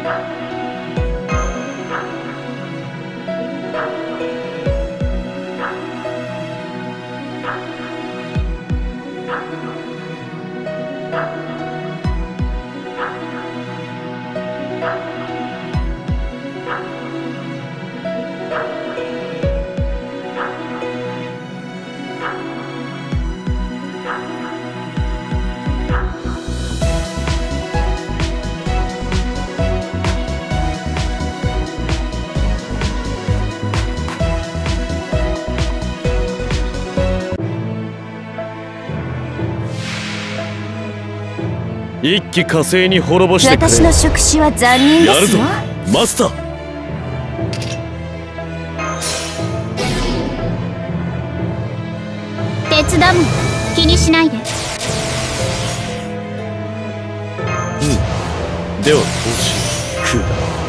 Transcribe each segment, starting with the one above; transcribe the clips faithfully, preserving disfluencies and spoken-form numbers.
一気火星に滅ぼしてくれ。 私の触手は残忍ですよ。 やるぞマスター。 手伝うも気にしないで。うんでは投資く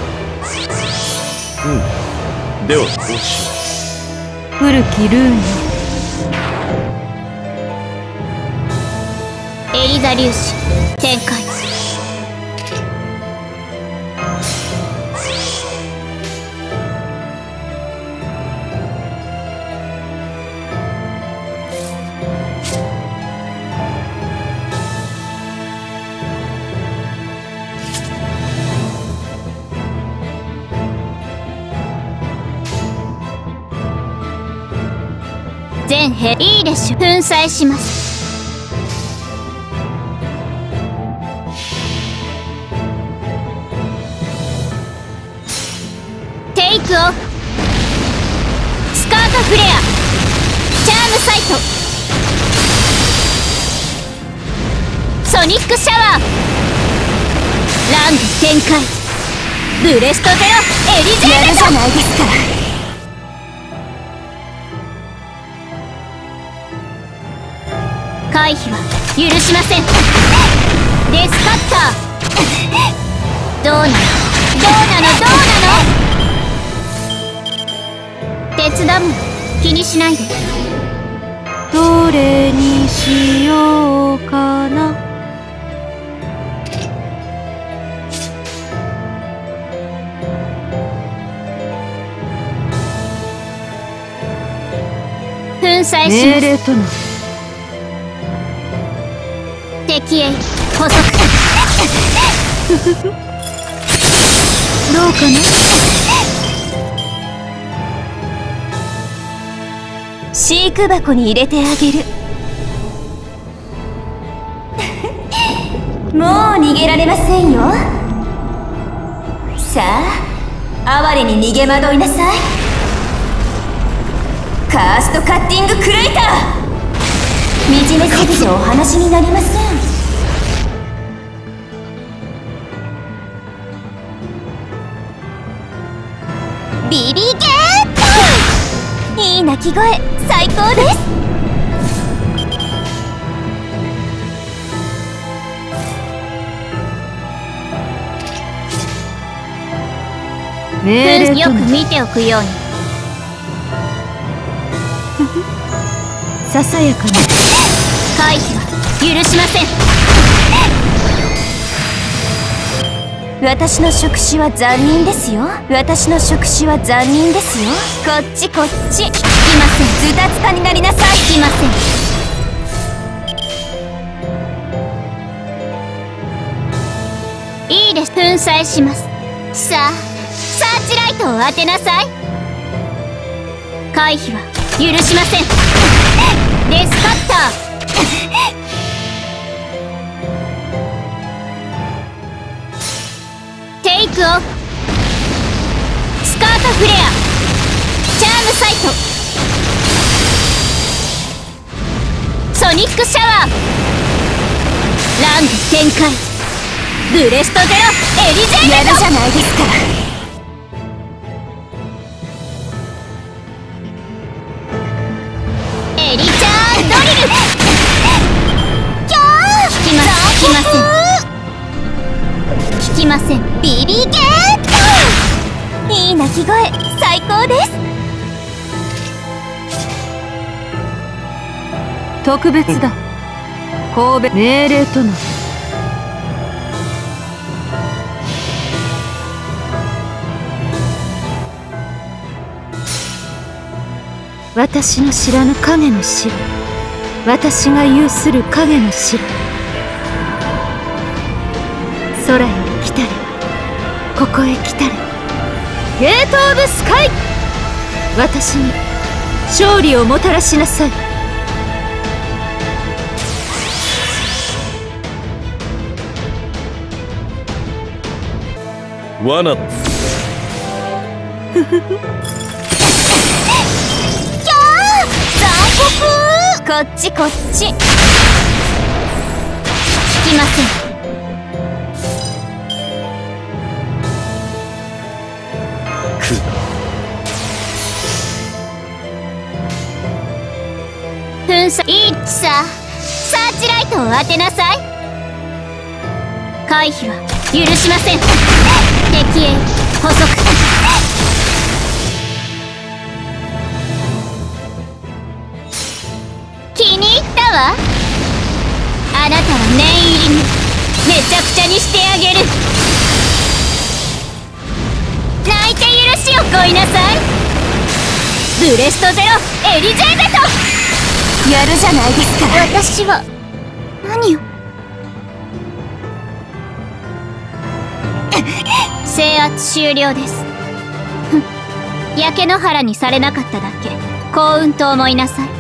だ。うんでは投資古きルーンエリザ粒子展開。全兵いいでしょ。粉砕します。テイクオフ。スカートフレア。チャームサイト。ソニックシャワー。ラング展開。ブレストゼロエリゼーベト。やるじゃないですか。回避は許しません。デスカッター。どうなのどうなのどうなの。手伝うも気にしないで。どれにしようかな。粉砕します。命令との敵へ捕捉。どうかな。飼育箱に入れてあげる。もう逃げられませんよ。さあ哀れに逃げ惑いなさい。カーストカッティングクレイター。惨めすぎてお話になりません。ビリゲート。いい鳴き声最高です。命令よく見ておくように。ささやかな回避は許しません。私の触手は残忍ですよ。私の触手は残忍ですよ。こっちこっち。聞きません。ズタツタになりなさい。聞きません。いいです。粉砕します。さあサーチライトを当てなさい。回避は許しません。デスカッター。テイクオフ。スカートフレア。チャームサイト。ソニックシャワー。ラング展開。ブレストゼロエリゼーベト。やるじゃないですか。エリチャードリル。キャー。聞きません聞きません。聞きません。ビリゲート。いい鳴き声最高です。特別だ。神戸命令との私の知らぬ影の城、私が有する影の城。空より来たれ、ここへ来たれ。ゲート・オブ・スカイ、私に勝利をもたらしなさい。 罠だ。 ふふふ。キャー、残酷。こっちこっち。引きません。 空だ。 噴射いいさあ、サーチライトを当てなさい。回避は許しません。敵へ捕捉。気に入ったわ。あなたは念入りにめちゃくちゃにしてあげる。泣いて許しをこいなさい。ブレストゼロエリジェーベト。やるじゃないですか。私は何を。制圧終了です。焼け野原にされなかっただけ幸運と思いなさい。